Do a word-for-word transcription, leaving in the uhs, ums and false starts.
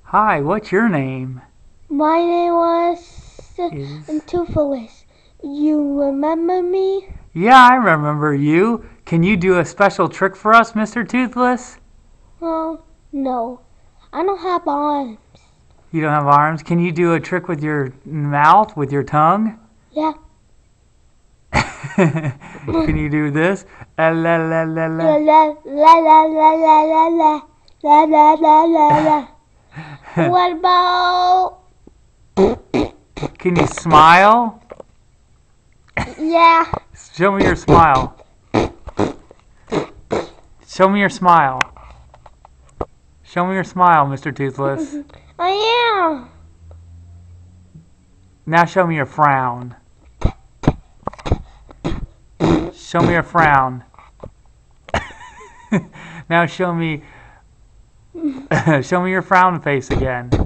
Hi, what's your name? My name was Is... Toothless. You remember me? Yeah, I remember you. Can you do a special trick for us, Mister Toothless? Oh, no. I don't have arms. You don't have arms? Can you do a trick with your mouth, with your tongue? Yeah. Can you do this? La la la la La la. la la la la la la la la la la la la. What about? Can you smile? Yeah. Show me your smile. Show me your smile. Show me your smile, Mister Toothless. I am. Now show me your frown. Show me your frown. Now show me show me your frown face again.